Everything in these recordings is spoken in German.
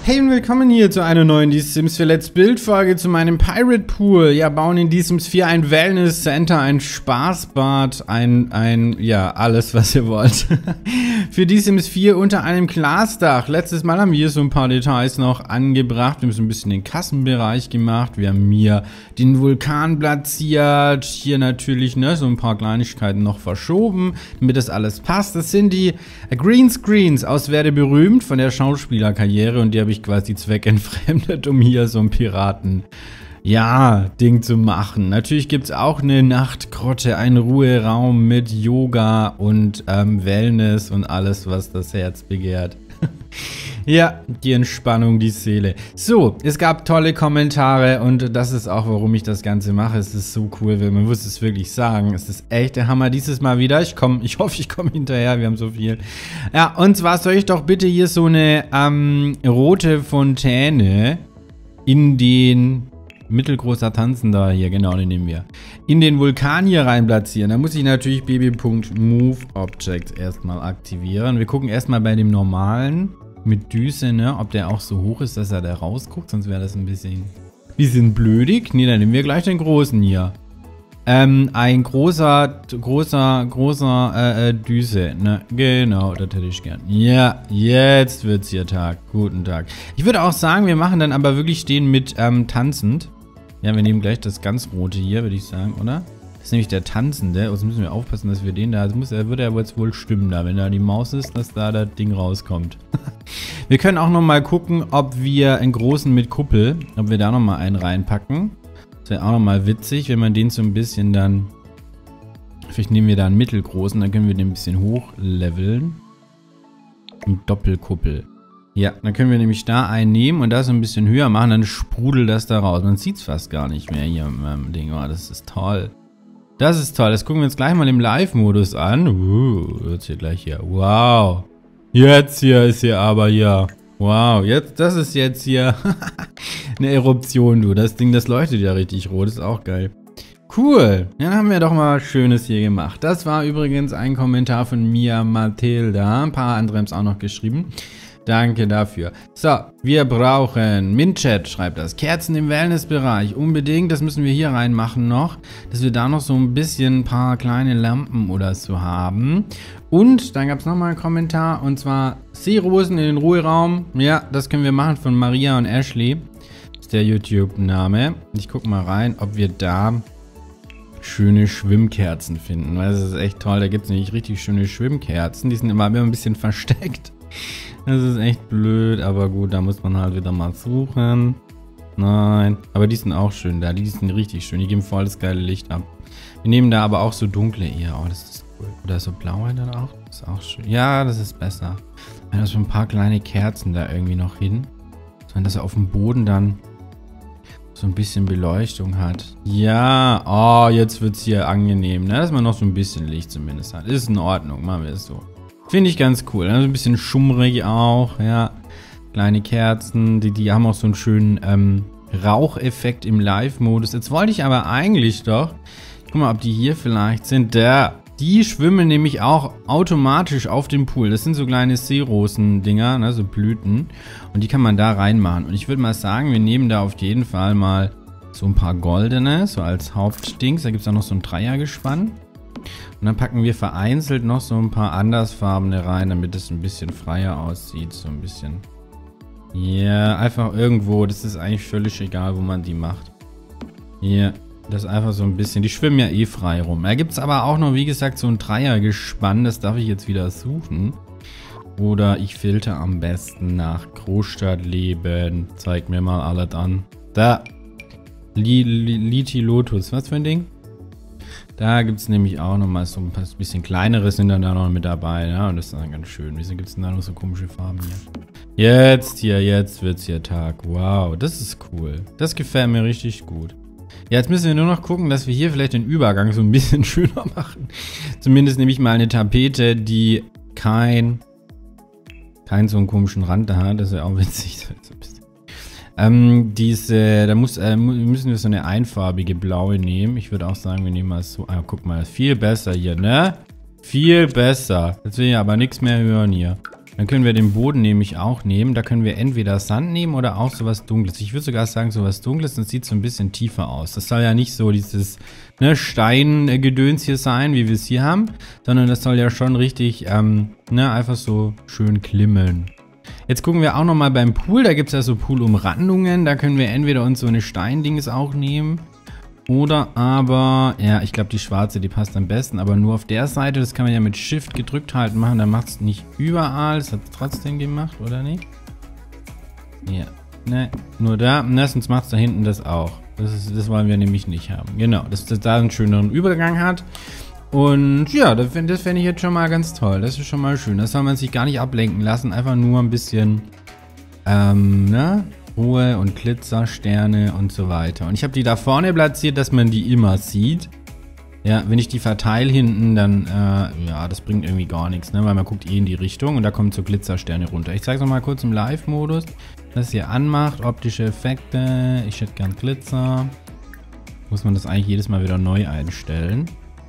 Hey und willkommen hier zu einer neuen Die Sims 4 Let's Build Folge zu meinem Pirate Pool. Ja, bauen in Die Sims 4 ein Wellness Center, ein Spaßbad, ja, alles was ihr wollt. Für Die Sims 4 unter einem Glasdach. Letztes Mal haben wir hier so ein paar Details noch angebracht. Wir haben so ein bisschen den Kassenbereich gemacht. Wir haben hier den Vulkan platziert. Hier natürlich, ne, so ein paar Kleinigkeiten noch verschoben, damit das alles passt. Das sind die Greenscreens aus Werde berühmt von der Schauspielerkarriere und die habe ich quasi zweckentfremdet, um hier so ein Piraten, ja, Ding zu machen. Natürlich gibt es auch eine Nachtgrotte, einen Ruheraum mit Yoga und Wellness und alles, was das Herz begehrt. Ja, die Entspannung, die Seele. So, es gab tolle Kommentare und das ist auch, warum ich das Ganze mache. Es ist so cool, weil man muss es wirklich sagen. Es ist echt der Hammer dieses Mal wieder. Ich hoffe, ich komme hinterher. Wir haben so viel. Ja, und zwar soll ich doch bitte hier so eine rote Fontäne in den mittelgroßer Tanzender hier, genau, den nehmen wir. In den Vulkan hier rein platzieren. Da muss ich natürlich bb.moveObject erstmal aktivieren. Wir gucken erstmal bei dem normalen mit Düse, ne, ob der auch so hoch ist, dass er da rausguckt. Sonst wäre das ein bisschen blödig. Ne, dann nehmen wir gleich den großen hier. Ein großer Düse, ne, genau, das hätte ich gern. Ja, jetzt wird's hier Tag. Guten Tag. Ich würde auch sagen, wir machen dann aber wirklich den mit tanzend. Ja, wir nehmen gleich das ganz rote hier, würde ich sagen, oder? Das ist nämlich der Tanzende. Also müssen wir aufpassen, dass wir den da... würde er jetzt wohl stimmen da, wenn da die Maus ist, dass da das Ding rauskommt. Wir können auch nochmal gucken, ob wir einen großen mit Kuppel, ob wir da nochmal einen reinpacken. Das wäre auch nochmal witzig, wenn man den so ein bisschen dann... Vielleicht nehmen wir da einen mittelgroßen, dann können wir den ein bisschen hochleveln. Mit Doppelkuppel. Ja, dann können wir nämlich da einen nehmen und das ein bisschen höher machen, dann sprudelt das da raus. Man sieht es fast gar nicht mehr hier im Ding. Oh, das ist toll. Das ist toll. Das gucken wir uns gleich mal im Live-Modus an. Jetzt hier gleich hier. Wow. Jetzt hier ist hier aber hier. Wow. Das ist jetzt hier eine Eruption, du. Das Ding, das leuchtet ja richtig rot. Das ist auch geil. Cool. Dann haben wir doch mal was Schönes hier gemacht. Das war übrigens ein Kommentar von Mia Matilda. Ein paar andere haben es auch noch geschrieben. Danke dafür. So, wir brauchen, Minchat schreibt das, Kerzen im Wellnessbereich, unbedingt, das müssen wir hier reinmachen noch, dass wir da noch so ein bisschen ein paar kleine Lampen oder so haben. Und dann gab es nochmal einen Kommentar, und zwar Seerosen in den Ruheraum. Ja, das können wir machen von Maria und Ashley, ist der YouTube-Name. Ich gucke mal rein, ob wir da schöne Schwimmkerzen finden, weil das ist echt toll, da gibt es nämlich richtig schöne Schwimmkerzen, die sind immer ein bisschen versteckt. Das ist echt blöd, aber gut, da muss man halt wieder mal suchen. Nein, aber die sind auch schön da, die sind richtig schön, die geben voll das geile Licht ab. Wir nehmen da aber auch so dunkle eher, oh, das ist cool. Oder so blaue dann auch, das ist auch schön. Ja, das ist besser. Wenn das so ein paar kleine Kerzen da irgendwie noch hin, wenn das auf dem Boden dann so ein bisschen Beleuchtung hat. Ja, oh, jetzt wird es hier angenehm, ne? Dass man noch so ein bisschen Licht zumindest hat. Ist in Ordnung, machen wir es so. Finde ich ganz cool. Also ein bisschen schummrig auch, ja. Kleine Kerzen, die haben auch so einen schönen Raucheffekt im Live-Modus. Jetzt wollte ich aber eigentlich doch, guck mal, ob die hier vielleicht sind. Die schwimmen nämlich auch automatisch auf dem Pool. Das sind so kleine Seerosen-Dinger, ne, so Blüten. Und die kann man da reinmachen. Und ich würde mal sagen, wir nehmen da auf jeden Fall mal so ein paar goldene, so als Hauptdings. Da gibt es auch noch so ein Dreiergespann. Und dann packen wir vereinzelt noch so ein paar andersfarbene rein, damit es ein bisschen freier aussieht. So ein bisschen. Ja, einfach irgendwo. Das ist eigentlich völlig egal, wo man die macht. Hier, das ist einfach so ein bisschen. Die schwimmen ja eh frei rum. Da gibt es aber auch noch, wie gesagt, so ein Dreiergespann. Das darf ich jetzt wieder suchen. Oder ich filter am besten nach Großstadtleben. Zeig mir mal alles an. Da. Liti Lotus. Was für ein Ding? Da gibt es nämlich auch nochmal so ein bisschen kleineres sind dann da noch mit dabei. Ja, und das ist dann ganz schön. Wieso gibt es denn da noch so komische Farben hier? Jetzt wird es hier Tag. Wow, das ist cool. Das gefällt mir richtig gut. Ja, jetzt müssen wir nur noch gucken, dass wir hier vielleicht den Übergang so ein bisschen schöner machen. Zumindest nehme ich mal eine Tapete, die kein so einen komischen Rand da hat. Das ist ja auch witzig. So ein bisschen. Da müssen wir so eine einfarbige blaue nehmen. Ich würde auch sagen, wir nehmen mal so. Ah, guck mal, viel besser hier, ne? Viel besser. Jetzt will ich aber nichts mehr hören hier. Dann können wir den Boden nämlich auch nehmen. Da können wir entweder Sand nehmen oder auch sowas Dunkles. Ich würde sogar sagen, sowas Dunkles, das sieht so ein bisschen tiefer aus. Das soll ja nicht so dieses Steingedöns hier sein, wie wir es hier haben, sondern das soll ja schon richtig, einfach so schön klimmeln. Jetzt gucken wir auch nochmal beim Pool. Da gibt es ja so Poolumrandungen. Da können wir entweder uns so eine Steindings auch nehmen. Oder aber, ja, ich glaube die schwarze, die passt am besten, aber nur auf der Seite. Das kann man ja mit Shift gedrückt halten machen, dann macht es nicht überall. Das hat es trotzdem gemacht, oder nicht? Ja, ne, nur da. Ne, sonst macht es da hinten das auch. Das wollen wir nämlich nicht haben. Genau, dass das da einen schöneren Übergang hat. Und ja, das fände ich jetzt schon mal ganz toll. Das ist schon mal schön. Das soll man sich gar nicht ablenken lassen. Einfach nur ein bisschen, Ruhe und Glitzer, Sterne und so weiter. Und ich habe die da vorne platziert, dass man die immer sieht. Ja, wenn ich die verteile hinten, dann, ja, das bringt irgendwie gar nichts, ne? Weil man guckt eh in die Richtung und da kommen so Glitzersterne runter. Ich zeige es nochmal kurz im Live-Modus, das hier anmacht. Optische Effekte, ich hätte gern Glitzer. Muss man das eigentlich jedes Mal wieder neu einstellen.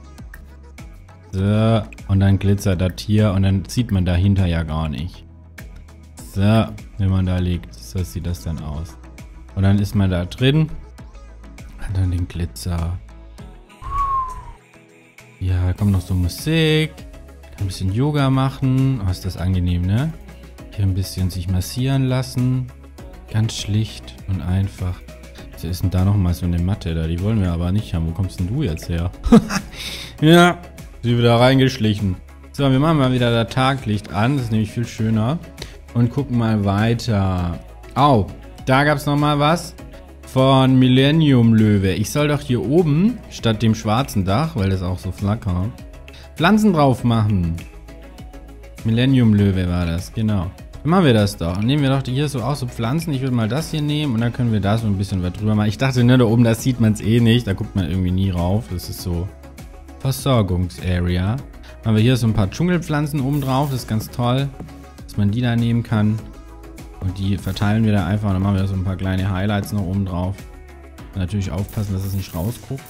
So, und dann glitzert das hier und dann sieht man dahinter ja gar nicht. So, wenn man da liegt, so sieht das dann aus. Und dann ist man da drin. Und dann den Glitzer. Ja, da kommt noch so Musik. Kann ein bisschen Yoga machen. Oh, ist das angenehm, ne? Hier ein bisschen sich massieren lassen. Ganz schlicht und einfach. Was ist denn da nochmal so eine Matte da? Die wollen wir aber nicht haben. Wo kommst denn du jetzt her? Ja, sie wieder reingeschlichen. So, wir machen mal wieder das Taglicht an. Das ist nämlich viel schöner. Und gucken mal weiter. Oh, da gab es nochmal was von Millennium Löwe. Ich soll doch hier oben, statt dem schwarzen Dach, weil das auch so flackert, Pflanzen drauf machen. Millennium Löwe war das, genau. Dann machen wir das doch. Und nehmen wir doch hier so auch so Pflanzen. Ich würde mal das hier nehmen und dann können wir da so ein bisschen was drüber machen. Ich dachte, ne, da oben, da sieht man es eh nicht. Da guckt man irgendwie nie rauf. Das ist so Versorgungsarea. Haben wir hier so ein paar Dschungelpflanzen oben drauf. Das ist ganz toll, dass man die da nehmen kann. Und die verteilen wir da einfach. Und dann machen wir so ein paar kleine Highlights noch oben drauf. Und natürlich aufpassen, dass es nicht rausguckt.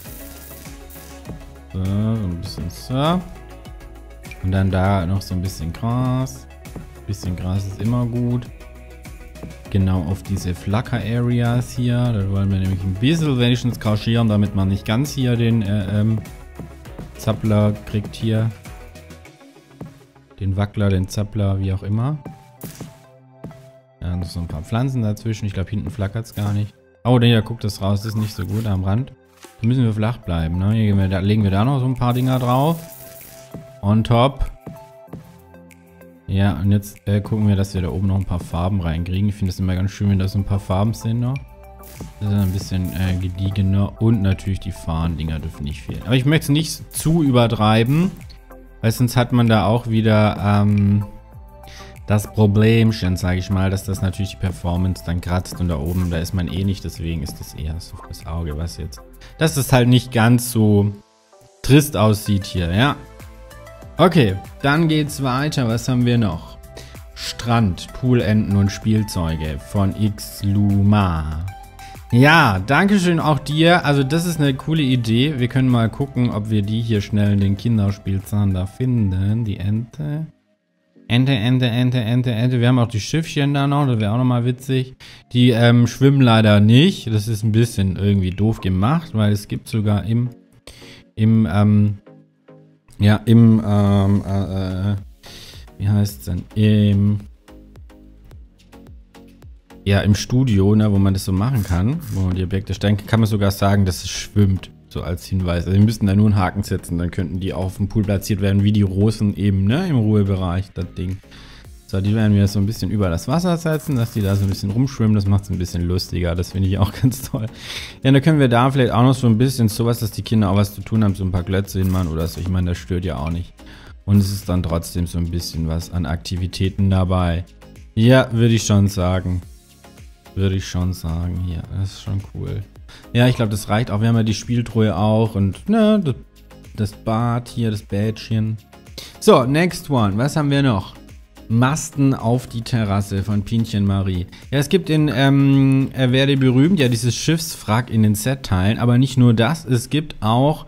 So, ein bisschen so. Und dann da noch so ein bisschen Gras. Ein bisschen Gras ist immer gut. Genau auf diese Flacker-Areas hier. Da wollen wir nämlich ein bisschen wenigstens kaschieren, damit man nicht ganz hier den Zappler kriegt hier. Den Wackler, den Zappler, wie auch immer. Ja, noch so ein paar Pflanzen dazwischen. Ich glaube, hinten flackert es gar nicht. Oh, nee, da guckt das raus. Das ist nicht so gut am Rand. Da müssen wir flach bleiben. Ne? Hier legen wir da noch so ein paar Dinger drauf. On top. Ja, und jetzt gucken wir, dass wir da oben noch ein paar Farben reinkriegen. Ich finde es immer ganz schön, wenn da so ein paar Farben sind noch. Das ist ein bisschen gediegener. Und natürlich die Fahnendinger dürfen nicht fehlen. Aber ich möchte es nicht zu übertreiben. Weil sonst hat man da auch wieder das Problemchen, sage ich mal, dass das natürlich die Performance dann kratzt und da oben, da ist man eh nicht, deswegen ist das eher so fürs Auge, was jetzt, dass es halt nicht ganz so trist aussieht hier, ja. Okay, dann geht's weiter, was haben wir noch? Strand, Poolenten und Spielzeuge von Xluma. Ja, dankeschön auch dir, also das ist eine coole Idee, wir können mal gucken, ob wir die hier schnell in den Kinderspielzahn da finden, die Ente. Ente. Wir haben auch die Schiffchen da noch, das wäre auch nochmal witzig. Die schwimmen leider nicht. Das ist ein bisschen irgendwie doof gemacht, weil es gibt sogar wie heißt es denn? Im Studio, ne, wo man das so machen kann, wo man die Objekte stellen kann, kann man sogar sagen, dass es schwimmt. So als Hinweis. Also wir müssten da nur einen Haken setzen, dann könnten die auf dem Pool platziert werden, wie die Rosen eben, ne, im Ruhebereich, das Ding. So, die werden wir so ein bisschen über das Wasser setzen, dass die da so ein bisschen rumschwimmen, das macht es ein bisschen lustiger, das finde ich auch ganz toll. Ja, dann können wir da vielleicht auch noch so ein bisschen sowas, dass die Kinder auch was zu tun haben, so ein paar Klötze hinmachen oder so, ich meine, das stört ja auch nicht. Und es ist dann trotzdem so ein bisschen was an Aktivitäten dabei. Ja, würde ich schon sagen. Hier, das ist schon cool. Ja, ich glaube, das reicht auch. Wir haben ja die Spieltruhe auch und ne, das Bad hier, das Bädchen. So, next one. Was haben wir noch? Masten auf die Terrasse von Pinchen Marie. Ja, es gibt in Werde berühmt ja dieses Schiffswrack in den Set-Teilen, aber nicht nur das. Es gibt auch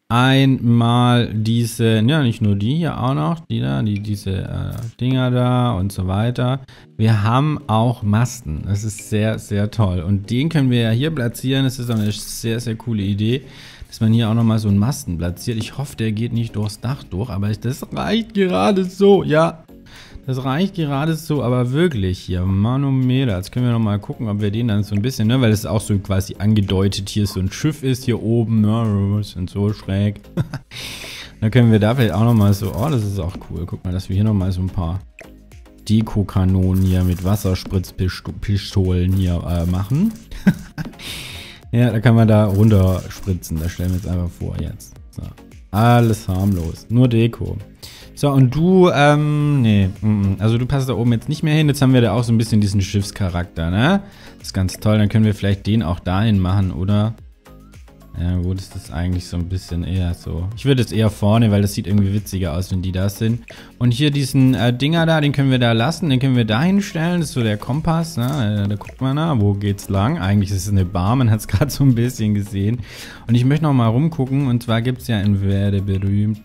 einmal diese, ja, nicht nur die hier auch noch, diese Dinger da und so weiter. Wir haben auch Masten. Das ist sehr, sehr toll. Und den können wir ja hier platzieren. Das ist eine sehr, sehr coole Idee, dass man hier auch nochmal so einen Masten platziert. Ich hoffe, der geht nicht durchs Dach durch, aber das reicht gerade so, ja. Das reicht gerade so, aber wirklich hier, Manometer. Jetzt können wir nochmal gucken, ob wir den dann so ein bisschen, ne, weil es auch so quasi angedeutet hier so ein Schiff ist, hier oben, ne, und so schräg. Dann können wir da vielleicht auch nochmal so, oh, das ist auch cool. Guck mal, dass wir hier nochmal so ein paar Deko-Kanonen hier mit Wasserspritzpistolen hier machen. Ja, da kann man da runterspritzen. Das stellen wir jetzt einfach vor jetzt. So. Alles harmlos. Nur Deko. So, und du, nee, also du passt da oben jetzt nicht mehr hin. Jetzt haben wir da auch so ein bisschen diesen Schiffscharakter, ne? Das ist ganz toll. Dann können wir vielleicht den auch dahin machen, oder? Ja, gut, das ist eigentlich so ein bisschen eher so. Ich würde jetzt eher vorne, weil das sieht irgendwie witziger aus, wenn die da sind. Und hier diesen Dinger da, den können wir da lassen. Den können wir da hinstellen. Das ist so der Kompass, ne? Da guckt man da, wo geht's lang? Eigentlich ist es eine Bar, man hat es gerade so ein bisschen gesehen. Und ich möchte noch mal rumgucken. Und zwar gibt es ja in Werde berühmt.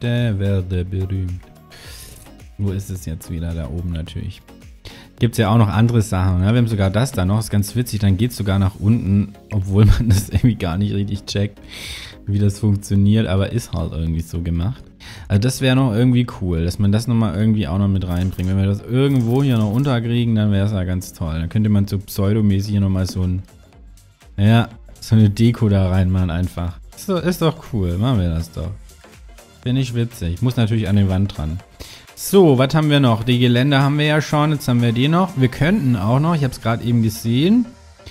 Wo ist es jetzt wieder? Da oben natürlich. Gibt es ja auch noch andere Sachen. Ne? Wir haben sogar das da noch. Das ist ganz witzig. Dann geht es sogar nach unten, obwohl man das irgendwie gar nicht richtig checkt, wie das funktioniert. Aber ist halt irgendwie so gemacht. Also das wäre noch irgendwie cool, dass man das nochmal irgendwie auch noch mit reinbringt. Wenn wir das irgendwo hier noch unterkriegen, dann wäre es ja ganz toll. Dann könnte man so pseudomäßig hier nochmal so ein, ja, so eine Deko da reinmachen einfach. Ist doch cool. Machen wir das doch. Finde ich witzig. Ich muss natürlich an die Wand dran. So, was haben wir noch? Die Geländer haben wir ja schon, jetzt haben wir den noch. Wir könnten auch noch, ich habe es gerade eben gesehen,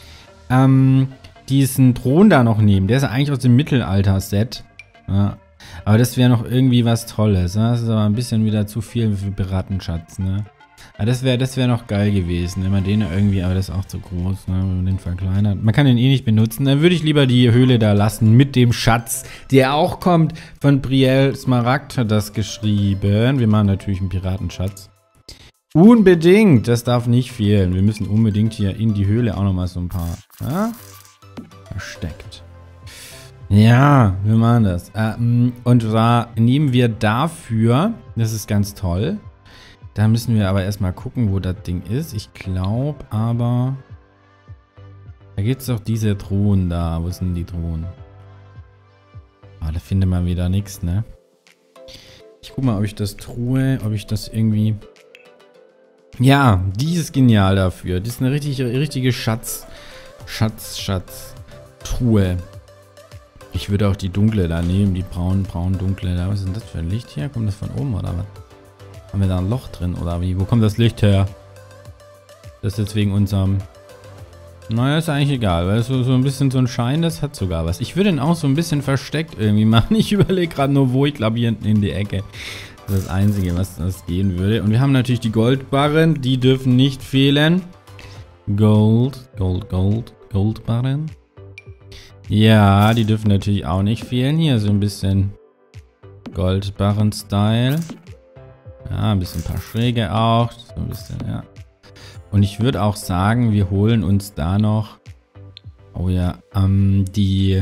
diesen Thron da noch nehmen. Der ist ja eigentlich aus dem Mittelalter-Set. Ja. Aber das wäre noch irgendwie was Tolles. Ne? Das ist aber ein bisschen wieder zu viel für Piratenschatz. Ne? Aber das wär noch geil gewesen, wenn man den irgendwie, aber das ist auch zu groß, ne? Wenn man den verkleinert. Man kann den eh nicht benutzen. Dann würde ich lieber die Höhle da lassen mit dem Schatz, der auch kommt von Brielle Smaragd, hat das geschrieben. Wir machen natürlich einen Piratenschatz. Unbedingt, das darf nicht fehlen. Wir müssen unbedingt hier in die Höhle auch nochmal so ein paar, ja? Versteckt. Ja, wir machen das. Und zwar nehmen wir dafür, das ist ganz toll, da müssen wir aber erstmal gucken, wo das Ding ist. Ich glaube aber, da gibt es doch diese Truhen da. Wo sind die Truhen? Ah, da findet man wieder nichts, ne? Ich guck mal, ob ich das irgendwie... Ja, die ist genial dafür. Die ist eine richtige Schatztruhe. Ich würde auch die dunkle da nehmen, die braun-dunkle da. Was ist denn das für ein Licht hier? Kommt das von oben oder was? Haben wir da ein Loch drin oder wie? Wo kommt das Licht her? Das ist jetzt wegen unserem... Naja, ist eigentlich egal, weil so ein bisschen so ein Schein, das hat sogar was. Ich würde den auch so ein bisschen versteckt irgendwie machen. Ich überlege gerade nur, wo. Ich glaube, hier in die Ecke. Das ist das Einzige, was das gehen würde. Und wir haben natürlich die Goldbarren. Die dürfen nicht fehlen. Goldbarren. Ja, die dürfen natürlich auch nicht fehlen. Hier so ein bisschen Goldbarren-Style. Ja, ein bisschen ein paar Schräge auch. So ein bisschen, ja. Und ich würde auch sagen, wir holen uns da noch, oh ja, die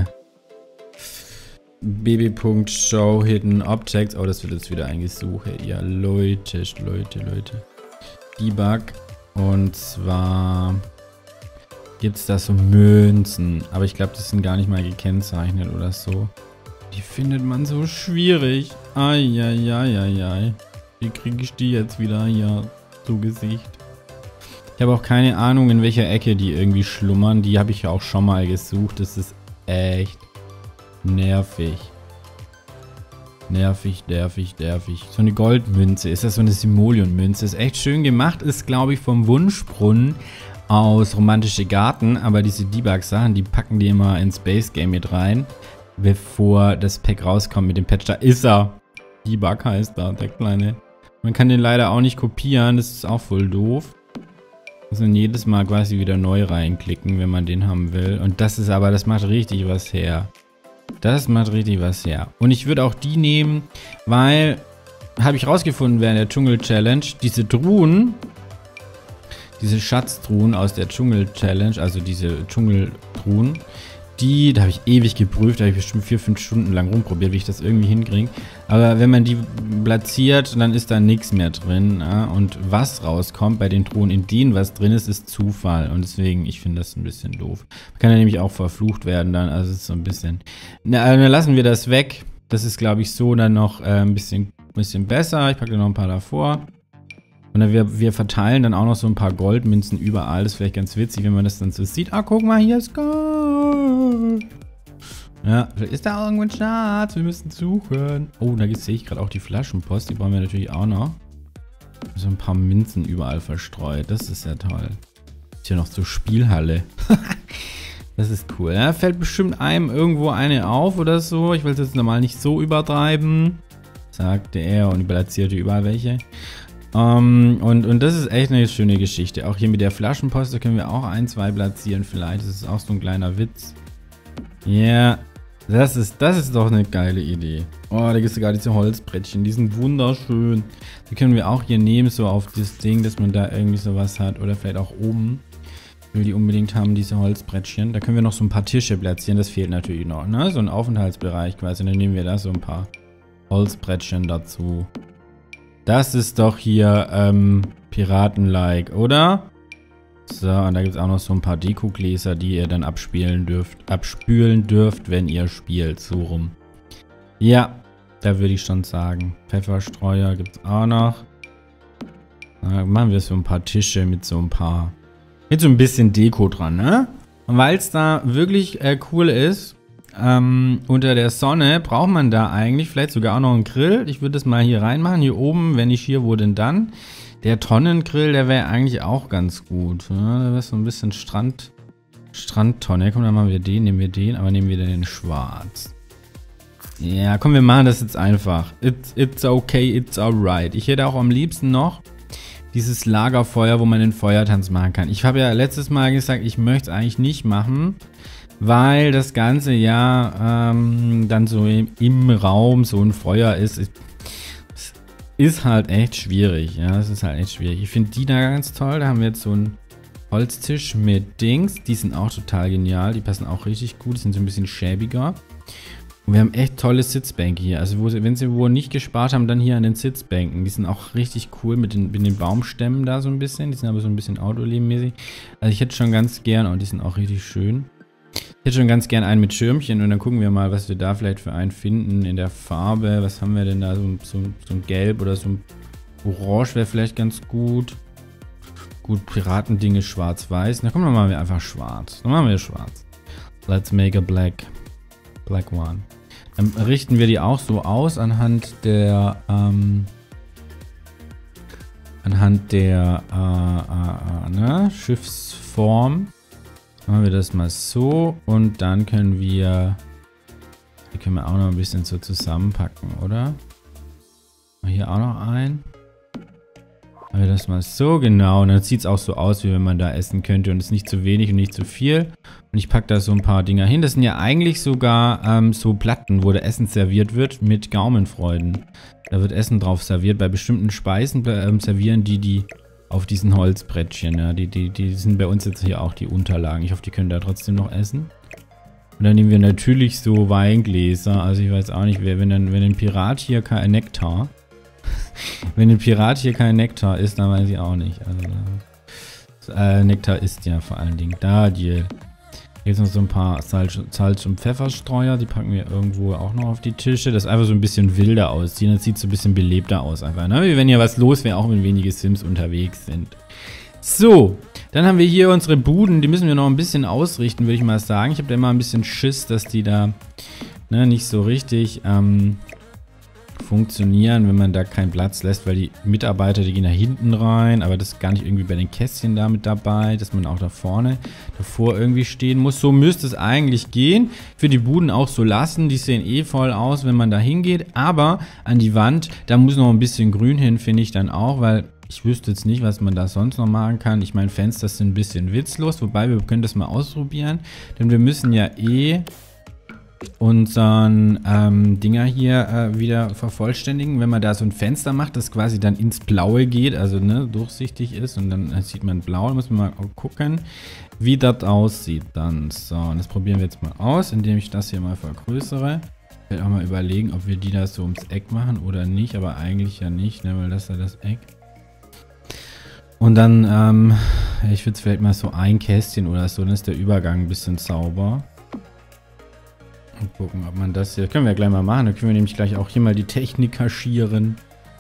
Baby.show Hidden Objects. Oh, das wird jetzt wieder ein Gesuche. Ja, Leute. Debug. Und zwar gibt es da so Münzen. Aber ich glaube, das sind gar nicht mal gekennzeichnet oder so. Die findet man so schwierig. Eieieiei. Wie kriege ich die jetzt wieder hier zu Gesicht? Ich habe auch keine Ahnung, in welcher Ecke die irgendwie schlummern. Die habe ich ja auch schon mal gesucht. Das ist echt nervig. Nervig. So eine Goldmünze. Ist das so eine Simoleon-Münze? Ist echt schön gemacht. Ist, glaube ich, vom Wunschbrunnen aus Romantische Garten. Aber diese Debug-Sachen, die packen die immer ins Base Game mit rein. Bevor das Pack rauskommt mit dem Patch. Da ist er. Debug heißt da, der kleine. Man kann den leider auch nicht kopieren. Das ist auch voll doof. Muss man jedes Mal quasi wieder neu reinklicken, wenn man den haben will. Und das ist aber, das macht richtig was her. Das macht richtig was her. Und ich würde auch die nehmen, weil, habe ich rausgefunden während der Dschungel-Challenge, diese Truhen, diese Schatztruhen aus der Dschungel-Challenge, also diese Dschungeltruhen, da habe ich ewig geprüft, da habe ich bestimmt 4-5 Stunden lang rumprobiert, wie ich das irgendwie hinkriege. Aber wenn man die platziert, dann ist da nichts mehr drin. Ja? Und was rauskommt bei den Truhen, in denen was drin ist, ist Zufall. Und deswegen, ich finde das ein bisschen doof. Kann ja nämlich auch verflucht werden dann, also es ist so ein bisschen... Na, dann lassen wir das weg. Das ist, glaube ich, so dann noch ein bisschen besser. Ich packe noch ein paar davor. Und dann wir verteilen dann auch noch so ein paar Goldmünzen überall. Das ist vielleicht ganz witzig, wenn man das dann so sieht. Ah, guck mal, hier ist Gold. Ja, vielleicht ist da irgendwo ein Schatz. Wir müssen suchen. Oh, da sehe ich gerade auch die Flaschenpost. Die brauchen wir natürlich auch noch. So ein paar Münzen überall verstreut. Das ist ja toll. Ist ja noch so Spielhalle. Das ist cool. Ja, fällt bestimmt einem irgendwo eine auf oder so. Ich will es jetzt normal nicht so übertreiben. Sagte er und platzierte überall welche. Und das ist echt eine schöne Geschichte. Auch hier mit der Flaschenpost, da können wir auch 1, 2 platzieren vielleicht. Das ist auch so ein kleiner Witz. Ja, das ist doch eine geile Idee. Oh, da gibt es sogar diese Holzbrettchen. Die sind wunderschön. Die können wir auch hier nehmen, so auf das Ding, dass man da irgendwie sowas hat. Oder vielleicht auch oben. Ich will die unbedingt haben, diese Holzbrettchen. Da können wir noch so ein paar Tische platzieren. Das fehlt natürlich noch, ne? So ein Aufenthaltsbereich quasi. Und dann nehmen wir da so ein paar Holzbrettchen dazu. Das ist doch hier Piraten-like, oder? So, und da gibt es auch noch so ein paar Dekogläser, die ihr dann abspülen dürft, wenn ihr spielt. So rum. Ja, da würde ich schon sagen. Pfefferstreuer gibt es auch noch. Dann machen wir so ein paar Tische mit so ein bisschen Deko dran, ne? Und weil es da wirklich cool ist, unter der Sonne braucht man da eigentlich vielleicht sogar auch noch einen Grill. Ich würde das mal hier reinmachen. Hier oben, wenn nicht hier, wo denn dann? Der Tonnengrill, der wäre eigentlich auch ganz gut. Ja, da wäre so ein bisschen Strandtonne. Komm, dann machen wir den, nehmen wir den, aber nehmen wir den schwarz. Ja, komm, wir machen das jetzt einfach. It's okay, it's alright. Ich hätte auch am liebsten noch dieses Lagerfeuer, wo man den Feuertanz machen kann. Ich habe ja letztes Mal gesagt, ich möchte es eigentlich nicht machen, weil das Ganze ja dann so im Raum so ein Feuer ist. Es ist halt echt schwierig. Ja, es ist halt echt schwierig. Ich finde die da ganz toll. Da haben wir jetzt so einen Holztisch mit Dings. Die sind auch total genial. Die passen auch richtig gut. Die sind so ein bisschen schäbiger. Und wir haben echt tolle Sitzbänke hier. Also wenn sie wo nicht gespart haben, dann hier an den Sitzbänken. Die sind auch richtig cool mit den Baumstämmen da so ein bisschen. Die sind aber so ein bisschen Autoleben-mäßig. Also ich hätte schon ganz gern, und die sind auch richtig schön. Ich hätte schon ganz gern einen mit Schirmchen und dann gucken wir mal, was wir da vielleicht für einen finden in der Farbe. Was haben wir denn da? So ein Gelb oder so ein Orange wäre vielleicht ganz gut. Gut, Piratendinge schwarz-weiß. Na komm, dann machen wir einfach schwarz. Dann machen wir schwarz. Let's make a black one. Dann richten wir die auch so aus anhand der Schiffsform. Machen wir das mal so und dann können wir, die können wir auch noch ein bisschen so zusammenpacken, oder? Hier auch noch ein. Machen wir das mal so, genau. Und dann sieht es auch so aus, wie wenn man da essen könnte und es ist nicht zu wenig und nicht zu viel. Und ich packe da so ein paar Dinger hin. Das sind ja eigentlich sogar so Platten, wo der Essen serviert wird mit Gaumenfreuden. Da wird Essen drauf serviert. Bei bestimmten Speisen servieren die auf diesen Holzbrettchen, ja, die sind bei uns jetzt hier auch die Unterlagen. Ich hoffe, die können da trotzdem noch essen. Und dann nehmen wir natürlich so Weingläser. Also ich weiß auch nicht, wenn ein Pirat hier kein Nektar, wenn ein Pirat hier kein Nektar isst, dann weiß ich auch nicht. Also Nektar isst ja vor allen Dingen da die. Jetzt noch so ein paar Salz- und Pfefferstreuer. Die packen wir irgendwo auch noch auf die Tische. Das einfach so ein bisschen wilder aussieht. Das sieht so ein bisschen belebter aus einfach. Ne? Wie wenn hier was los wäre, auch wenn wenige Sims unterwegs sind. So, dann haben wir hier unsere Buden. Die müssen wir noch ein bisschen ausrichten, würde ich mal sagen. Ich habe da immer ein bisschen Schiss, dass die da nicht so richtig funktionieren, wenn man da keinen Platz lässt, weil die Mitarbeiter, die gehen da hinten rein, aber das ist gar nicht irgendwie bei den Kästchen da mit dabei, dass man auch da vorne, davor irgendwie stehen muss. So müsste es eigentlich gehen. Für die Buden auch so lassen, die sehen eh voll aus, wenn man da hingeht, aber an die Wand, da muss noch ein bisschen Grün hin, finde ich dann auch, weil ich wüsste jetzt nicht, was man da sonst noch machen kann. Ich meine, Fenster sind ein bisschen witzlos, wobei wir können das mal ausprobieren, denn wir müssen ja unseren Dinger hier wieder vervollständigen. Wenn man da so ein Fenster macht, das quasi dann ins Blaue geht, also ne, durchsichtig ist und dann sieht man blau. Da muss man mal gucken, wie das aussieht dann. So, und das probieren wir jetzt mal aus, indem ich das hier mal vergrößere. Ich werde auch mal überlegen, ob wir die da so ums Eck machen oder nicht, aber eigentlich ja nicht, ne, weil das ist ja das Eck. Und dann, ich würde es vielleicht mal so ein Kästchen oder so, dann ist der Übergang ein bisschen sauber. Und gucken, ob man das hier... Können wir ja gleich mal machen. Dann können wir nämlich gleich auch hier mal die Technik kaschieren.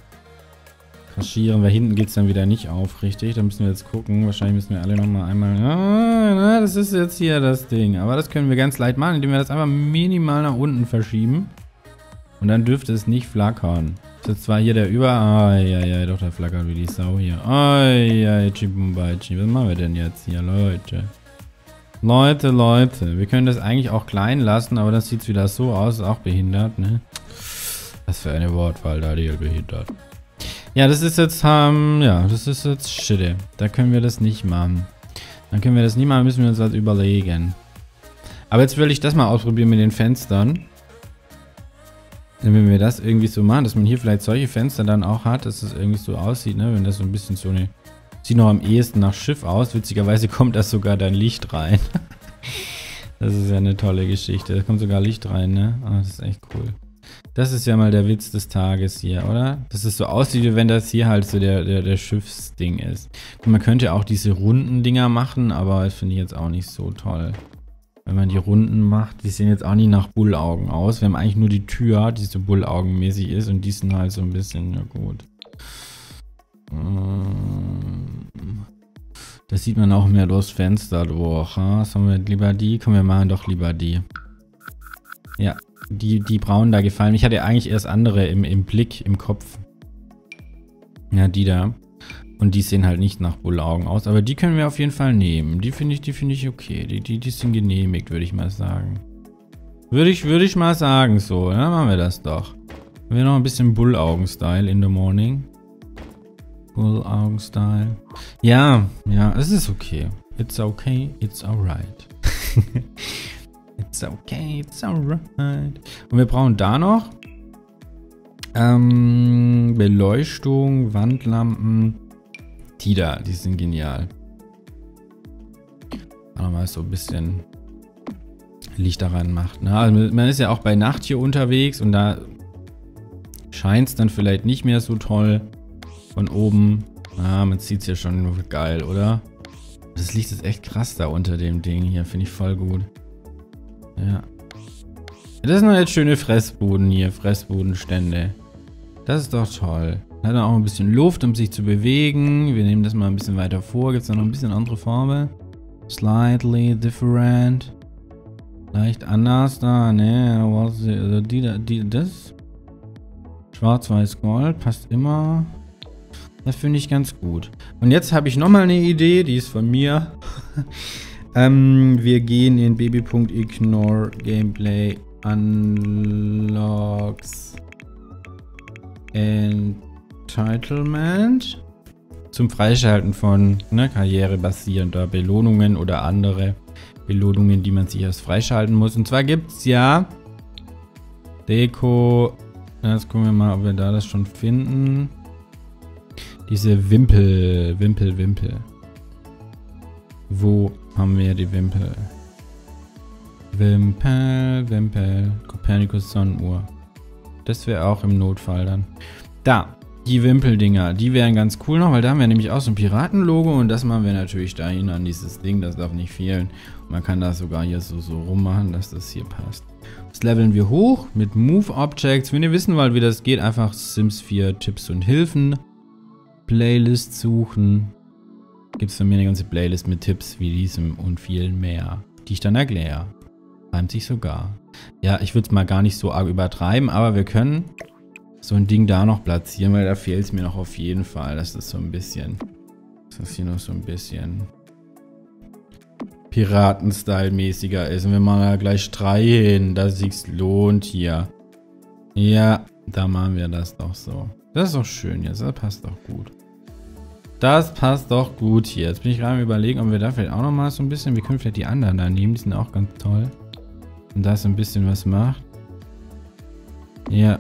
Weil hinten geht es dann wieder nicht auf, richtig? Da müssen wir jetzt gucken. Wahrscheinlich müssen wir alle nochmal einmal... Ah, das ist jetzt hier das Ding. Aber das können wir ganz leicht machen, indem wir das einfach minimal nach unten verschieben. Und dann dürfte es nicht flackern. Das ist jetzt zwar hier der ja, doch, der flackert wie die Sau hier. Chibumbaichi. Was machen wir denn jetzt hier, Leute? Leute, wir können das eigentlich auch klein lassen, aber das sieht wieder so aus, ist auch behindert, ne? Was für eine Wortwahl da, die behindert. Ja, das ist jetzt, das ist jetzt shit. Da können wir das nicht machen. Dann können wir das nicht machen, müssen wir uns was überlegen. Aber jetzt will ich das mal ausprobieren mit den Fenstern. Denn wenn wir das irgendwie so machen, dass man hier vielleicht solche Fenster dann auch hat, dass es irgendwie so aussieht, ne? Wenn das so ein bisschen so eine... Sieht noch am ehesten nach Schiff aus. Witzigerweise kommt da sogar dein Licht rein. Das ist ja eine tolle Geschichte. Da kommt sogar Licht rein, ne? Ah, das ist echt cool. Das ist ja mal der Witz des Tages hier, oder? Dass es so aussieht, wie wenn das hier halt so der Schiffsding ist. Und man könnte auch diese runden Dinger machen, aber das finde ich jetzt auch nicht so toll. Wenn man die runden macht, die sehen jetzt auch nicht nach Bullaugen aus. Wir haben eigentlich nur die Tür, die so Bullaugenmäßig ist und die sind halt so ein bisschen, ja gut. Das sieht man auch mehr durchs Fenster durch. Was haben wir lieber die? Komm, wir machen doch lieber die. Ja, die braunen da gefallen. Ich hatte eigentlich erst andere im Blick, im Kopf. Ja, die da. Und die sehen halt nicht nach Bullaugen aus. Aber die können wir auf jeden Fall nehmen. Die finde ich okay. Die sind genehmigt, würde ich mal sagen. Würde ich mal sagen so. Dann machen wir das doch. Wir noch ein bisschen Bullaugen-Style in the morning. Bullaugen-Style. Ja, es ist okay. It's okay, it's alright. It's okay, it's alright. Und wir brauchen da noch Beleuchtung, Wandlampen. Die da, die sind genial. Nochmal so ein bisschen Licht daran macht. Ne? Also man ist ja auch bei Nacht hier unterwegs und da scheint es dann vielleicht nicht mehr so toll. Von oben. Ah, man sieht es ja schon geil, oder? Das Licht ist echt krass da unter dem Ding hier. Finde ich voll gut. Ja. Das sind doch jetzt schöne Fressbuden hier. Fressbudenstände. Das ist doch toll. Hat dann auch ein bisschen Luft, um sich zu bewegen. Wir nehmen das mal ein bisschen weiter vor. Gibt es da noch ein bisschen andere Farbe? Slightly different. Leicht anders da, ne? Also das. Schwarz-Weiß-Gold passt immer. Das finde ich ganz gut. Und jetzt habe ich nochmal eine Idee, die ist von mir. Wir gehen in baby.ignore Gameplay Unlocks Entitlement zum Freischalten von karrierebasierender Belohnungen oder andere Belohnungen, die man sich erst freischalten muss. Und zwar gibt es ja Deko. Jetzt gucken wir mal, ob wir da das schon finden. Diese Wimpel. Wo haben wir die Wimpel? Wimpel. Kopernikus Sonnenuhr. Das wäre auch im Notfall dann. Da, die Wimpeldinger, die wären ganz cool noch, weil da haben wir nämlich auch so ein Piratenlogo und das machen wir natürlich dahin an dieses Ding, das darf nicht fehlen. Und man kann das sogar hier so rummachen, dass das hier passt. Das leveln wir hoch mit Move Objects. Wenn ihr wissen wollt, wie das geht, einfach Sims 4 Tipps und Hilfen. Playlist suchen. Gibt es von mir eine ganze Playlist mit Tipps wie diesem und viel mehr, die ich dann erkläre. Reimt sich sogar. Ja, ich würde es mal gar nicht so arg übertreiben, aber wir können so ein Ding da noch platzieren, weil da fehlt es mir noch auf jeden Fall. Das ist so ein bisschen, das hier noch so ein bisschen Piraten-Style-mäßiger ist. Und wir machen da gleich 3 hin, dass sich's lohnt hier. Ja, da machen wir das doch so. Das ist doch schön jetzt, das passt doch gut. Das passt doch gut hier. Jetzt bin ich gerade am Überlegen, ob wir da vielleicht auch nochmal so ein bisschen, wir können vielleicht die anderen da nehmen, die sind auch ganz toll. und da so ein bisschen was macht. Ja.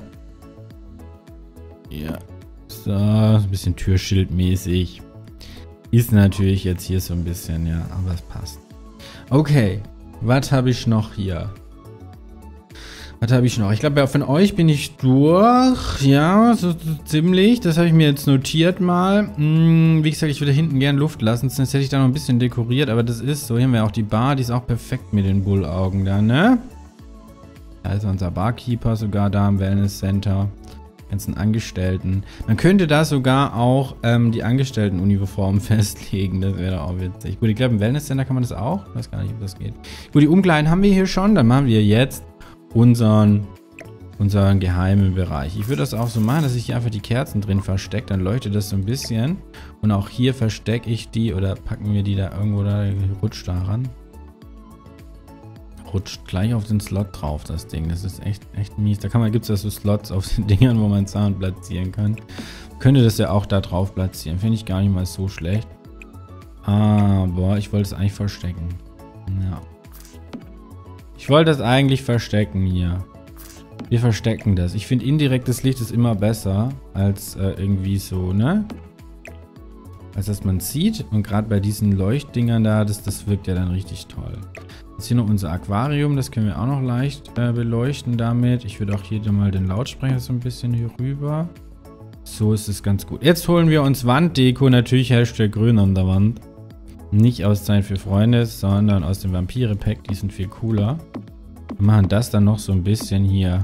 Ja. So, ein bisschen Türschildmäßig. Ist natürlich jetzt hier so ein bisschen, ja, aber es passt. Okay, was habe ich noch hier? Was habe ich noch? Ich glaube, von euch bin ich durch. Ja, so ziemlich. Das habe ich mir jetzt notiert mal. Wie gesagt, ich würde hinten gern Luft lassen. Sonst hätte ich da noch ein bisschen dekoriert. Aber das ist so. Hier haben wir auch die Bar. Die ist auch perfekt mit den Bullaugen da, ne? Da ist unser Barkeeper sogar da im Wellness Center. Ganzen Angestellten. Man könnte da sogar auch die Angestelltenuniformen festlegen. Das wäre auch witzig. Gut, ich glaube, im Wellness Center kann man das auch. Ich weiß gar nicht, ob das geht. Gut, die Umkleiden haben wir hier schon. Dann machen wir jetzt unseren geheimen Bereich. Ich würde das auch so machen, dass ich hier einfach die Kerzen drin verstecke. Dann leuchtet das so ein bisschen. Und auch hier verstecke ich die oder packen wir die da irgendwo da, rutscht da ran. Rutscht gleich auf den Slot drauf, das Ding. Das ist echt mies. Da gibt es ja so Slots auf den Dingern, wo man Sound platzieren kann. Könnte das ja auch da drauf platzieren. Finde ich gar nicht mal so schlecht. Aber ich wollte es eigentlich verstecken. Ja. Ich wollte das eigentlich verstecken hier. Wir verstecken das. Ich finde, indirektes Licht ist immer besser als irgendwie so, ne? Als dass man sieht. Und gerade bei diesen Leuchtdingern da, das wirkt ja dann richtig toll. Jetzt hier noch unser Aquarium. Das können wir auch noch leicht beleuchten damit. Ich würde auch hier mal den Lautsprecher so ein bisschen hier rüber. So ist es ganz gut. Jetzt holen wir uns Wanddeko. Natürlich Hashtag grün an der Wand. Nicht aus Zeit für Freunde, sondern aus dem Vampire-Pack. Die sind viel cooler. Wir machen das dann noch so ein bisschen hier.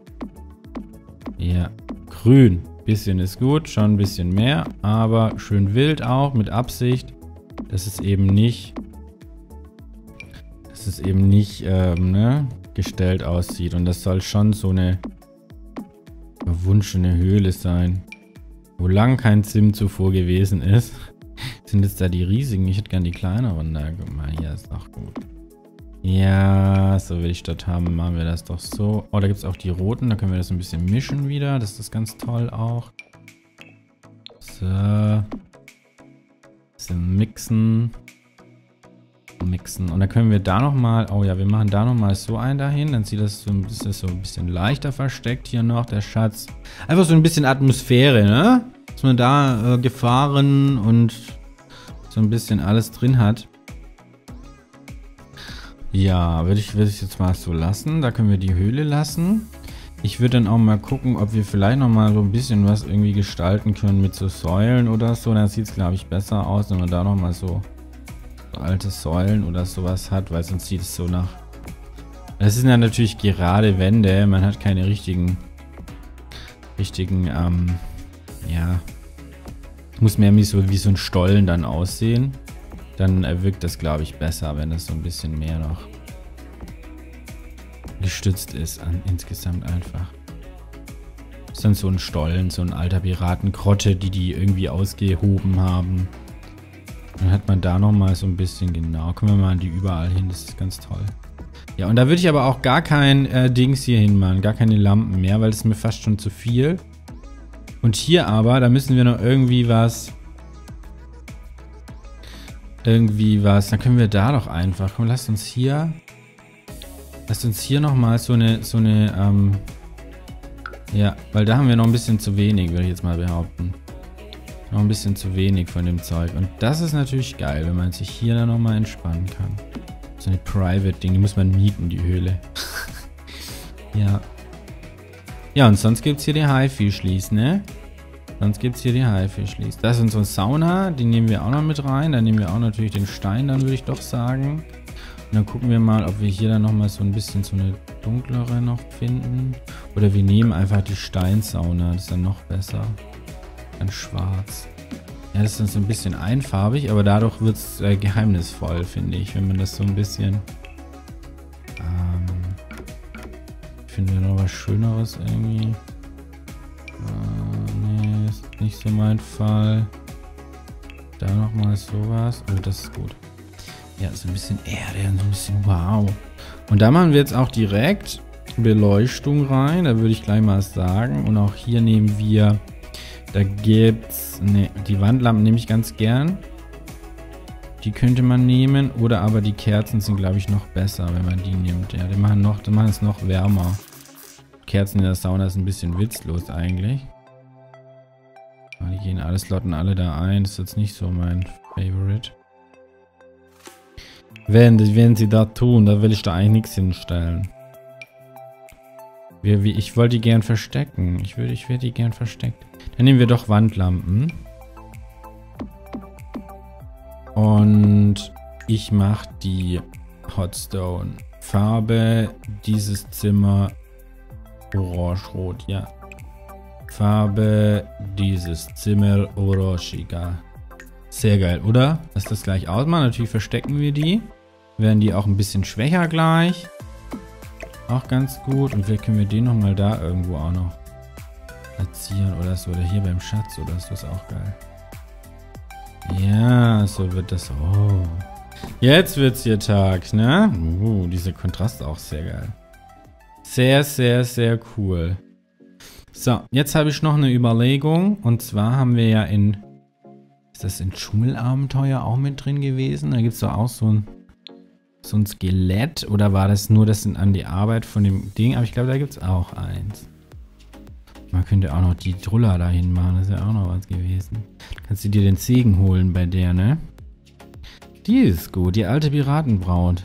Ja, grün. Bisschen ist gut, schon ein bisschen mehr. Aber schön wild auch, mit Absicht. Dass es eben nicht ne, gestellt aussieht. Und das soll schon so eine verwunschene Höhle sein. Wo lang kein Sim zuvor gewesen ist. Sind jetzt da die riesigen? Ich hätte gern die kleineren. Na, guck mal, hier ist auch gut. Ja, so will ich das haben. Machen wir das doch so. Oh, da gibt es auch die roten. Da können wir das ein bisschen mischen wieder. Das ist ganz toll auch. So. Bisschen mixen. Und dann können wir da nochmal. Oh ja, wir machen da nochmal so einen dahin. Dann sieht das so ein bisschen leichter versteckt hier noch, der Schatz. Einfach so ein bisschen Atmosphäre, ne? Dass man da Gefahren und so ein bisschen alles drin hat. Ja, würde ich jetzt mal so lassen. Da können wir die Höhle lassen. Ich würde dann auch mal gucken, ob wir vielleicht nochmal so ein bisschen was irgendwie gestalten können mit so Säulen oder so. Dann sieht es, glaube ich, besser aus, wenn man da nochmal so alte Säulen oder sowas hat, weil sonst sieht es so nach... Das sind ja natürlich gerade Wände. Man hat keine richtigen, ja... Muss mehr wie so ein Stollen dann aussehen. Dann wirkt das, glaube ich, besser, wenn das so ein bisschen mehr noch gestützt ist insgesamt einfach. Das ist dann so ein Stollen, so ein alter Piratenkrotte, die irgendwie ausgehoben haben. Dann hat man da nochmal so ein bisschen, genau, können wir mal die überall hin, das ist ganz toll. Ja, und da würde ich aber auch gar kein Dings hier hin machen, gar keine Lampen mehr, weil das ist mir fast schon zu viel. Und hier aber, da müssen wir noch irgendwie was, dann können wir da doch einfach, komm, lasst uns hier nochmal so eine, ja, weil da haben wir noch ein bisschen zu wenig, würde ich jetzt mal behaupten. Noch ein bisschen zu wenig von dem Zeug. Und das ist natürlich geil, wenn man sich hier dann nochmal entspannen kann. So eine Private-Ding, die muss man mieten, die Höhle. Ja. Ja, und sonst gibt es hier die Haifischlis, ne? Das ist unsere Sauna, die nehmen wir auch noch mit rein. Dann nehmen wir auch natürlich den Stein, dann würde ich doch sagen. Und dann gucken wir mal, ob wir hier dann nochmal so ein bisschen so eine dunklere noch finden. Oder wir nehmen einfach die Steinsauna, das ist dann noch besser. Ganz schwarz. Ja, das ist dann so ein bisschen einfarbig, aber dadurch wird es geheimnisvoll, finde ich, wenn man das so ein bisschen... finden wir noch was Schöneres irgendwie. Nee, ist nicht so mein Fall. Da nochmal sowas. Oh, das ist gut. Ja, so ein bisschen Erde und so ein bisschen wow. Und da machen wir jetzt auch direkt Beleuchtung rein. Da würde ich gleich mal sagen. Und auch hier nehmen wir, da gibt's, ne, die Wandlampen nehme ich ganz gern. Die könnte man nehmen. Oder aber die Kerzen sind, glaube ich, noch besser, wenn man die nimmt. Ja, die machen es noch wärmer. Kerzen in der Sauna ist ein bisschen witzlos eigentlich. Aber die gehen alle, slotten alle da ein. Das ist jetzt nicht so mein Favorite. Wenn sie da tun, da will ich da eigentlich nichts hinstellen. Ich wollte die gern verstecken. Ich werde die gern versteckt. Dann nehmen wir doch Wandlampen. Und ich mache die Hotstone. Farbe dieses Zimmer orange-rot, ja. Farbe dieses Zimmer orangiger. Sehr geil, oder? Lass das gleich ausmachen. Natürlich verstecken wir die. Werden die auch ein bisschen schwächer gleich. Auch ganz gut. Und vielleicht können wir den nochmal da irgendwo auch noch platzieren oder so. Oder hier beim Schatz oder so. Ist auch geil. Ja, so wird das. Oh. Jetzt wird's hier Tag, ne? Dieser Kontrast auch sehr geil. Sehr, sehr, sehr cool. So, jetzt habe ich noch eine Überlegung. Und zwar haben wir ja ist das in Dschungelabenteuer auch mit drin gewesen? Da gibt es doch auch so ein Skelett. Oder war das nur das an die Arbeit von dem Ding? Aber ich glaube, da gibt es auch eins. Man könnte auch noch die Trulla dahin machen. Das ist ja auch noch was gewesen. Kannst du dir den Segen holen bei der, ne? Die ist gut. Die alte Piratenbraut.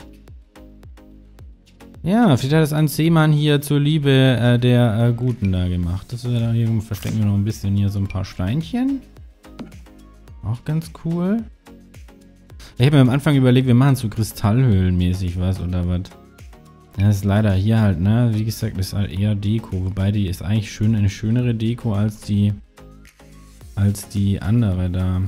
Ja, vielleicht hat das ein Seemann hier zur Liebe der Guten da gemacht. Das wäre da hier, verstecken wir noch ein bisschen hier so ein paar Steinchen. Auch ganz cool. Ich habe mir am Anfang überlegt, wir machen so Kristallhöhlenmäßig was oder was. Ja, das ist leider hier halt, ne? Wie gesagt, das ist halt eher Deko. Wobei die ist eigentlich eine schönere Deko als die andere da.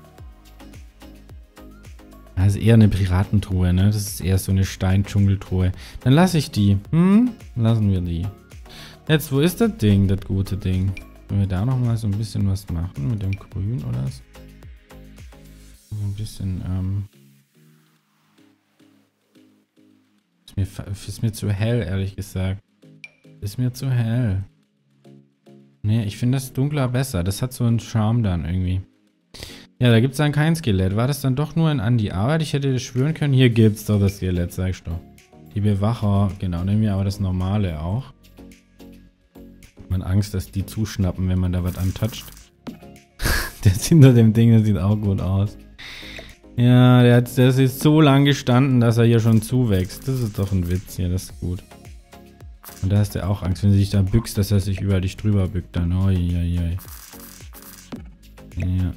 Das ist eher eine Piratentruhe, ne? Das ist eher so eine Steindschungeltruhe. Dann lasse ich die. Lassen wir die. Jetzt, wo ist das Ding, das gute Ding? Können wir da nochmal so ein bisschen was machen mit dem Grün oder so? So ein bisschen, ist mir zu hell, ehrlich gesagt. Ist mir zu hell. Ne, ich finde das dunkler besser. Das hat so einen Charme dann irgendwie. Ja, da gibt es dann kein Skelett. War das dann doch nur an die Arbeit? Ich hätte das schwören können. Hier gibt es doch das Skelett, sag ich doch. Die Bewacher. Genau, nehmen wir aber das Normale auch. Man hat Angst, dass die zuschnappen, wenn man da was antatscht. Der ist hinter dem Ding, das sieht auch gut aus. Ja, das ist so lang gestanden, dass er hier schon zuwächst. Das ist doch ein Witz hier, das ist gut. Und da hast du auch Angst, wenn du dich da bückst, dass er sich über dich drüber bückt dann. Oi, oi, oi. Ja.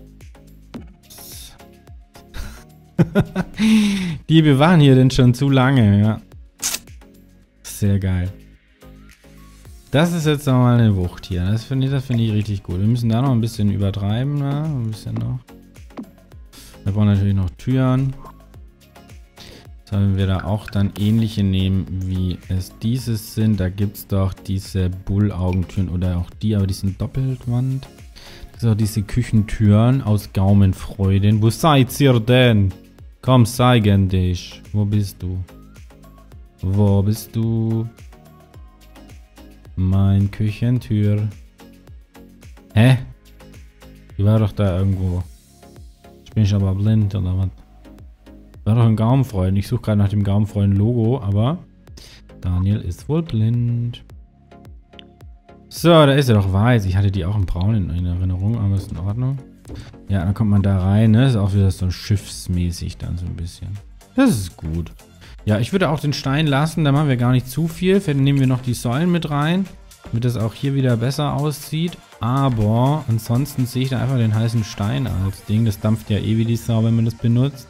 Die bewahren hier denn schon zu lange, ja. Sehr geil. Das ist jetzt nochmal eine Wucht hier. Das finde ich richtig gut. Wir müssen da noch ein bisschen übertreiben, ne? Ein bisschen noch. Wir brauchen natürlich noch Türen. Sollen wir da auch dann ähnliche nehmen, wie es dieses sind. Da gibt es doch diese Bullaugentüren oder auch die, aber die sind Doppelwand. Das sind auch diese Küchentüren aus Gaumenfreuden. Wo seid ihr denn? Komm, zeigen dich. Wo bist du? Wo bist du? Mein Küchentür. Hä? Die war doch da irgendwo. Ich bin aber blind oder was? War doch ein Gaumenfreund. Ich suche gerade nach dem Gaumenfreund-Logo, aber Daniel ist wohl blind. So, da ist er doch weiß. Ich hatte die auch in braun in Erinnerung, aber ist in Ordnung. Ja, dann kommt man da rein, ne? Ist auch wieder so schiffsmäßig dann so ein bisschen. Das ist gut. Ja, ich würde auch den Stein lassen, da machen wir gar nicht zu viel. Dann nehmen wir noch die Säulen mit rein, damit das auch hier wieder besser aussieht. Aber ansonsten sehe ich da einfach den heißen Stein als Ding. Das dampft ja eh wie die Sau, wenn man das benutzt.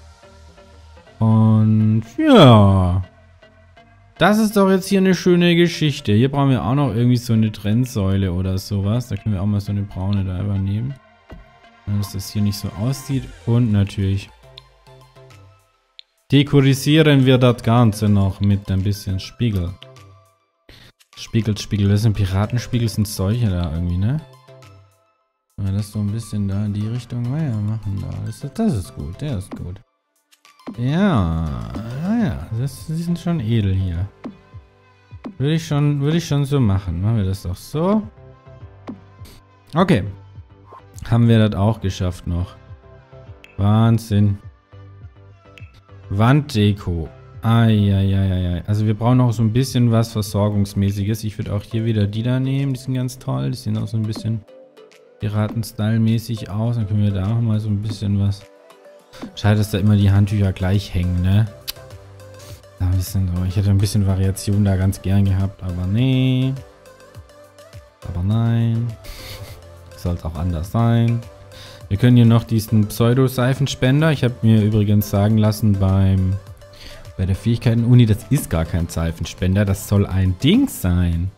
Und ja, das ist doch jetzt hier eine schöne Geschichte. Hier brauchen wir auch noch irgendwie so eine Trennsäule oder sowas. Da können wir auch mal so eine braune da übernehmen. Dass das hier nicht so aussieht. Und natürlich dekorisieren wir das Ganze noch mit ein bisschen Spiegel. Spiegel. Das sind Piratenspiegel, sind solche da irgendwie, ne? Wenn wir das so ein bisschen da in die Richtung machen. Das ist gut, der ist gut. Ja, naja, die sind schon edel hier. Würde ich schon so machen. Machen wir das doch so. Okay. Haben wir das auch geschafft noch. Wahnsinn. Wanddeko. Eieieiei. Also wir brauchen noch so ein bisschen was Versorgungsmäßiges. Ich würde auch hier wieder die da nehmen. Die sind ganz toll. Die sehen auch so ein bisschen Piraten-Style-mäßig aus. Dann können wir da auch mal so ein bisschen was... Schade, dass da immer die Handtücher gleich hängen, ne? Da ein bisschen so. Ich hätte ein bisschen Variation da ganz gern gehabt, aber nee. Aber nein. Soll es auch anders sein. Wir können hier noch diesen Pseudo-Seifenspender. Ich habe mir übrigens sagen lassen bei der Fähigkeiten-Uni, das ist gar kein Seifenspender. Das soll ein Ding sein.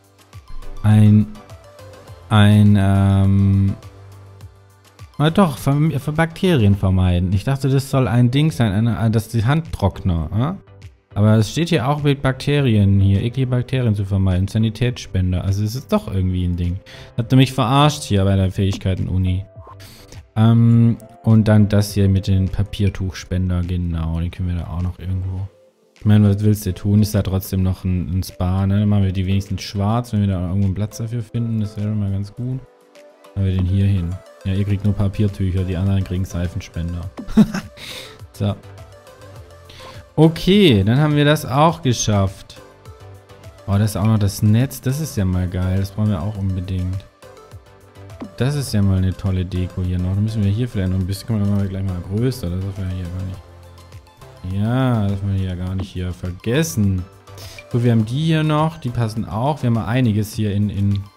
Doch, für Bakterien vermeiden. Ich dachte, das soll ein Ding sein. Das ist die Handtrockner. Ja? Aber es steht hier auch mit Bakterien hier. Eklige Bakterien zu vermeiden. Sanitätsspender. Also es ist doch irgendwie ein Ding. Habt ihr mich verarscht hier bei der Fähigkeiten-Uni. Und dann das hier mit den Papiertuchspender. Genau, den können wir da auch noch irgendwo. Ich meine, was willst du tun? Ist da trotzdem noch ein Spa, ne? Dann machen wir die wenigstens schwarz, wenn wir da irgendwo einen Platz dafür finden. Das wäre mal ganz gut. Machen wir den hier hin. Ja, ihr kriegt nur Papiertücher, die anderen kriegen Seifenspender. So. Okay, dann haben wir das auch geschafft. Oh, das ist auch noch das Netz. Das ist ja mal geil. Das brauchen wir auch unbedingt. Das ist ja mal eine tolle Deko hier noch. Da müssen wir hier vielleicht noch ein bisschen... Können wir gleich mal größer. Das dürfen wir hier gar nicht... Ja, das dürfen wir hier gar nicht hier vergessen. Gut, wir haben die hier noch. Die passen auch. Wir haben mal einiges hier in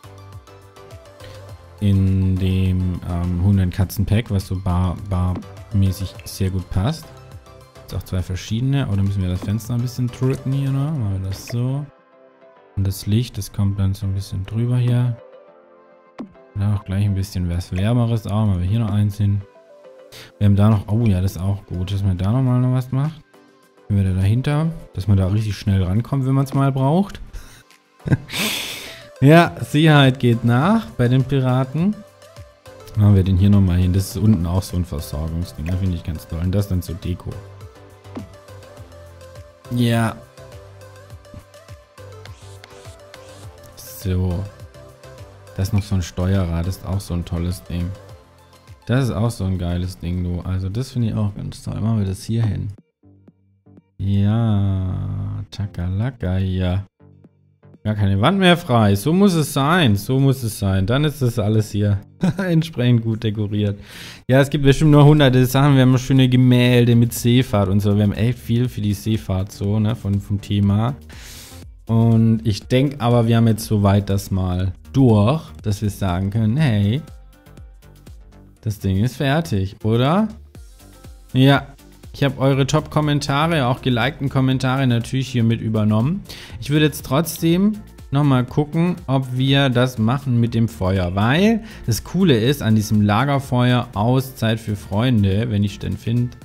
dem Hunde- und Katzen-Pack, was so barmäßig sehr gut passt. Jetzt auch zwei verschiedene. Oder müssen wir das Fenster ein bisschen drücken hier noch? Machen wir das so. Und das Licht, das kommt dann so ein bisschen drüber hier. Da auch gleich ein bisschen was Wärmeres auch. Machen wir hier noch eins hin. Wir haben da noch... Oh ja, das ist auch gut, dass man da nochmal noch was macht. Wenn wir da dahinter, dass man da richtig schnell rankommt, wenn man es mal braucht. Ja, Sicherheit geht nach bei den Piraten. Machen wir den hier nochmal hin. Das ist unten auch so ein Versorgungsding. Da finde ich ganz toll. Und das dann so Deko. Ja. So. Das ist noch so ein Steuerrad. Das ist auch so ein tolles Ding. Das ist auch so ein geiles Ding, du. Also das finde ich auch ganz toll. Machen wir das hier hin. Ja. Chakalaka, ja. Gar keine Wand mehr frei. So muss es sein. So muss es sein. Dann ist das alles hier entsprechend gut dekoriert. Ja, es gibt bestimmt nur hunderte Sachen. Wir haben schöne Gemälde mit Seefahrt und so. Wir haben echt viel für die Seefahrt so, ne, vom Thema. Und ich denke aber, wir haben jetzt soweit das mal durch, dass wir sagen können, hey, das Ding ist fertig, oder? Ja. Ich habe eure Top-Kommentare, auch gelikten Kommentare natürlich hier mit übernommen. Ich würde jetzt trotzdem nochmal gucken, ob wir das machen mit dem Feuer. Weil das Coole ist an diesem Lagerfeuer Auszeit für Freunde, wenn ich den finde,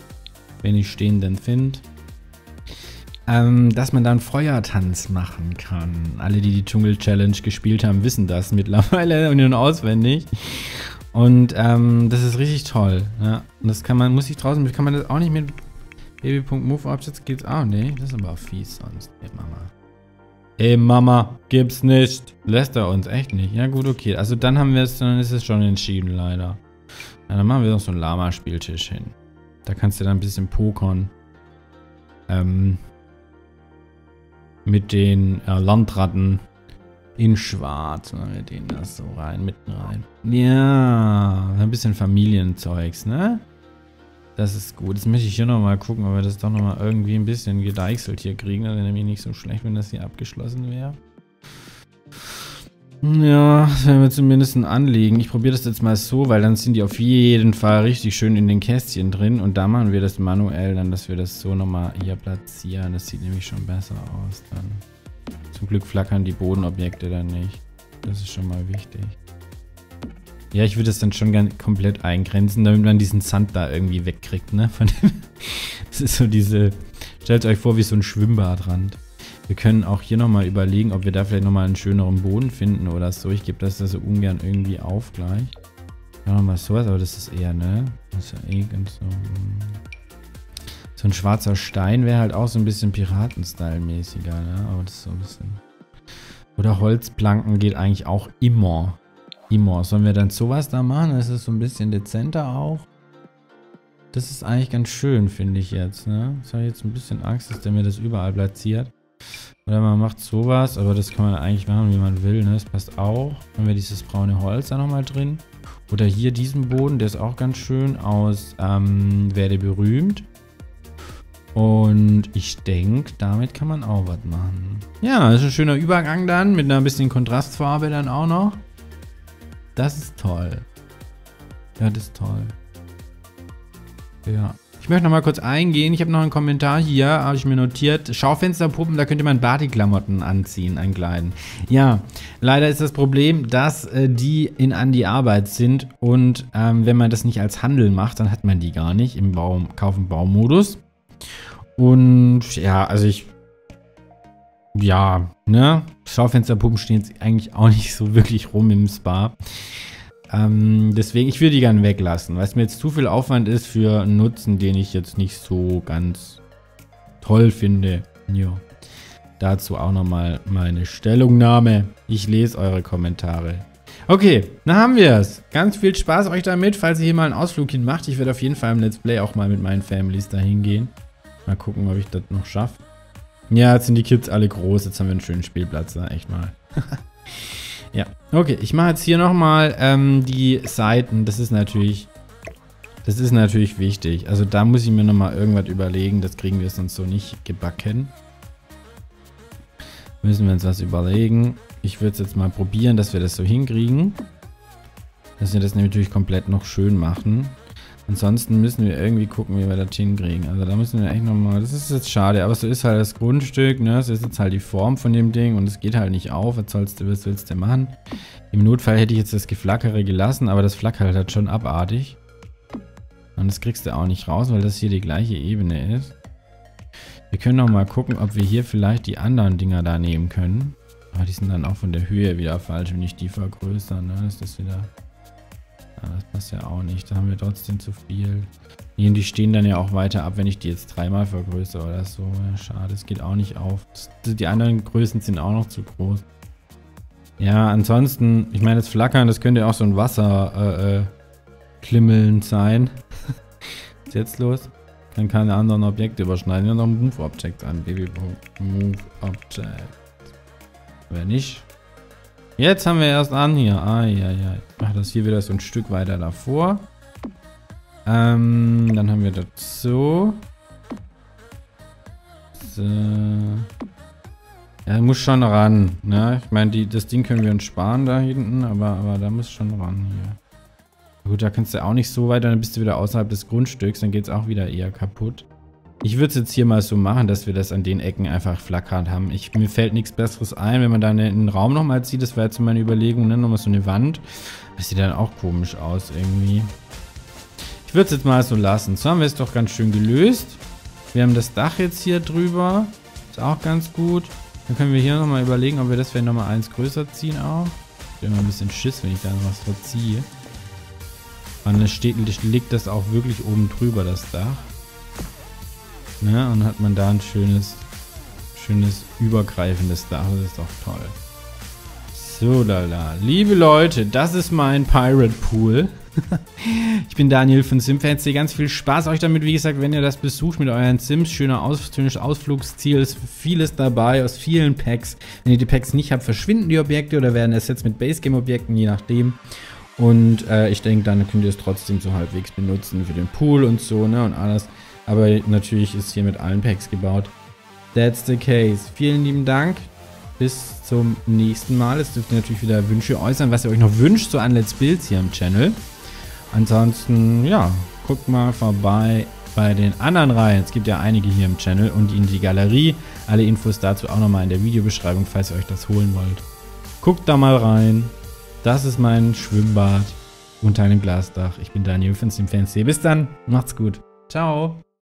dass man dann Feuertanz machen kann. Alle, die die Dschungel-Challenge gespielt haben, wissen das mittlerweile und auswendig. Und das ist richtig toll. Ja. Und das kann man, kann man das auch nicht mit Baby.move-Objects geht's auch. Nee, das ist aber fies sonst. Hey Mama. Ey Mama, gibt's nicht. Lässt er uns echt nicht. Ja gut, okay. Also dann haben wir es, dann ist es schon entschieden, leider. Ja, dann machen wir noch so einen Lama-Spieltisch hin. Da kannst du dann ein bisschen pokern. Mit den Landratten. In schwarz. Machen wir den das so rein, mitten rein. Ja, ein bisschen Familienzeugs, ne? Das ist gut. Jetzt möchte ich hier nochmal gucken, ob wir das doch nochmal irgendwie ein bisschen gedeichselt hier kriegen. Das wäre nämlich nicht so schlecht, wenn das hier abgeschlossen wäre. Ja, das werden wir zumindest ein Anliegen. Ich probiere das jetzt mal so, weil dann sind die auf jeden Fall richtig schön in den Kästchen drin. Und da machen wir das manuell dann, dass wir das so nochmal hier platzieren. Das sieht nämlich schon besser aus dann. Zum Glück flackern die Bodenobjekte dann nicht. Das ist schon mal wichtig. Ja, ich würde das dann schon gerne komplett eingrenzen, damit man diesen Sand da irgendwie wegkriegt, ne? Das ist so diese... Stellt euch vor, wie so ein Schwimmbadrand. Wir können auch hier nochmal überlegen, ob wir da vielleicht nochmal einen schöneren Boden finden oder so. Ich gebe das da so ungern irgendwie auf gleich. Ja, nochmal sowas, aber das ist eher, ne? Das ist ja eh ganz so... So ein schwarzer Stein wäre halt auch so ein bisschen Piraten-Style-mäßiger, ne? Aber das ist so ein bisschen... Oder Holzplanken geht eigentlich auch immer. Immer. Sollen wir dann sowas da machen? Das ist so ein bisschen dezenter auch. Das ist eigentlich ganz schön, finde ich jetzt, ne? Jetzt habe ich jetzt ein bisschen Angst, dass der mir das überall platziert. Oder man macht sowas, aber das kann man eigentlich machen, wie man will, ne? Das passt auch. Dann haben wir dieses braune Holz da nochmal drin. Oder hier diesen Boden, der ist auch ganz schön aus Werde berühmt. Und ich denke, damit kann man auch was machen. Ja, das ist ein schöner Übergang dann, mit einer bisschen Kontrastfarbe dann auch noch. Das ist toll. Ja, das ist toll. Ja. Ich möchte noch mal kurz eingehen. Ich habe noch einen Kommentar hier, habe ich mir notiert. Schaufensterpuppen, da könnte man Batikklamotten anziehen, einkleiden. Ja, leider ist das Problem, dass die an die Arbeit sind. Und wenn man das nicht als Handel macht, dann hat man die gar nicht im Kauf-und-Bau-Modus. Und ja, also ja, ne? Schaufensterpuppen stehen jetzt eigentlich auch nicht so wirklich rum im Spa. Deswegen, ich würde die gerne weglassen, weil es mir jetzt zu viel Aufwand ist für einen Nutzen, den ich jetzt nicht so ganz toll finde. Ja. Dazu auch nochmal meine Stellungnahme. Ich lese eure Kommentare. Okay, dann haben wir es. Ganz viel Spaß euch damit, falls ihr hier mal einen Ausflug hin macht. Ich werde auf jeden Fall im Let's Play auch mal mit meinen Families dahin gehen. Mal gucken, ob ich das noch schaffe. Ja, jetzt sind die Kids alle groß. Jetzt haben wir einen schönen Spielplatz da, echt mal. Ja, okay. Ich mache jetzt hier nochmal die Seiten. Das ist natürlich wichtig. Also da muss ich mir nochmal irgendwas überlegen. Das kriegen wir sonst so nicht gebacken. Müssen wir uns was überlegen. Ich würde es jetzt mal probieren, dass wir das so hinkriegen. Dass wir das natürlich komplett noch schön machen. Ansonsten müssen wir irgendwie gucken, wie wir das hinkriegen. Also da müssen wir echt nochmal... Das ist jetzt schade, aber so ist halt das Grundstück, ne? Das ist jetzt halt die Form von dem Ding und es geht halt nicht auf. Was willst du machen? Im Notfall hätte ich jetzt das Geflackere gelassen, aber das flackert halt schon abartig. Und das kriegst du auch nicht raus, weil das hier die gleiche Ebene ist. Wir können noch mal gucken, ob wir hier vielleicht die anderen Dinger da nehmen können. Aber die sind dann auch von der Höhe wieder falsch, wenn ich die vergrößere, ne? Ist das wieder... Das passt ja auch nicht. Da haben wir trotzdem zu viel. Die stehen dann ja auch weiter ab, wenn ich die jetzt dreimal vergrößere oder so. Ja, schade, das geht auch nicht auf. Die anderen Größen sind auch noch zu groß. Ja, ansonsten, ich meine, das Flackern, das könnte auch so ein Wasserklimmeln sein. Was ist jetzt los? Kann keine anderen Objekte überschneiden. Ja, noch ein Move Object an. Move Object. Wenn nicht. Jetzt haben wir erst an hier. Ich mache das hier wieder so ein Stück weiter davor. Dann haben wir das so. So. Ja, muss schon ran. Ne? Ich meine, das Ding können wir uns sparen da hinten, aber da muss schon ran hier. Gut, da kannst du auch nicht so weiter, dann bist du wieder außerhalb des Grundstücks, dann geht es auch wieder eher kaputt. Ich würde es jetzt hier mal so machen, dass wir das an den Ecken einfach flackern haben. Mir fällt nichts Besseres ein, wenn man da einen Raum nochmal zieht. Das war jetzt meine Überlegung, ne? Nochmal so eine Wand. Das sieht dann auch komisch aus irgendwie. Ich würde es jetzt mal so lassen. So haben wir es doch ganz schön gelöst. Wir haben das Dach jetzt hier drüber. Ist auch ganz gut. Dann können wir hier nochmal überlegen, ob wir das vielleicht nochmal eins größer ziehen auch. Ich habe immer ein bisschen Schiss, wenn ich da noch was verziehe. Und dann liegt das auch wirklich oben drüber, das Dach. Ne, und hat man da ein schönes übergreifendes Dach. Das ist doch toll. So, lala. Liebe Leute, das ist mein Pirate Pool. Ich bin Daniel von Simfancy. Ganz viel Spaß euch damit. Wie gesagt, wenn ihr das besucht mit euren Sims, schönes Ausflugsziel, ist vieles dabei aus vielen Packs. Wenn ihr die Packs nicht habt, verschwinden die Objekte oder werden ersetzt mit Basegame-Objekten, je nachdem. Und ich denke, dann könnt ihr es trotzdem so halbwegs benutzen für den Pool und so, ne, und alles. Aber natürlich ist hier mit allen Packs gebaut. That's the case. Vielen lieben Dank. Bis zum nächsten Mal. Jetzt dürft ihr natürlich wieder Wünsche äußern, was ihr euch noch wünscht, so an Let's Builds hier im Channel. Ansonsten, ja, guckt mal vorbei bei den anderen Reihen. Es gibt ja einige hier im Channel und in die Galerie. Alle Infos dazu auch nochmal in der Videobeschreibung, falls ihr euch das holen wollt. Guckt da mal rein. Das ist mein Schwimmbad unter einem Glasdach. Ich bin Daniel von Simfancy. Bis dann. Macht's gut. Ciao.